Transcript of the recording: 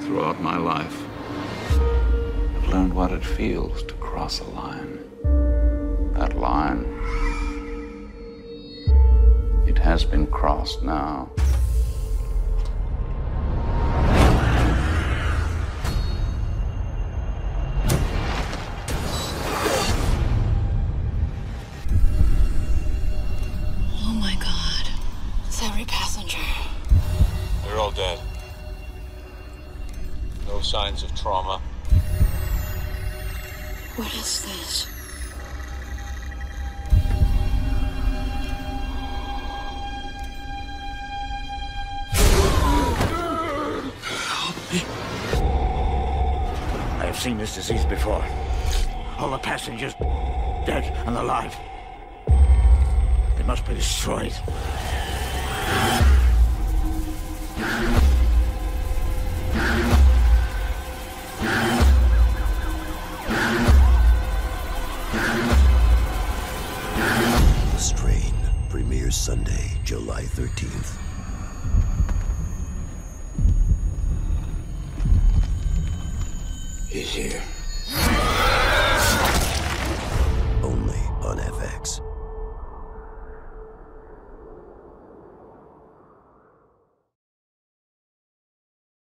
throughout my life. I've learned what it feels to cross a line. That line, it has been crossed now. Oh my God. It's every passenger. They're all dead. No signs of trauma. What is this? I have seen this disease before. All the passengers dead and alive. They must be destroyed. The Strain premieres Sunday, July 13th.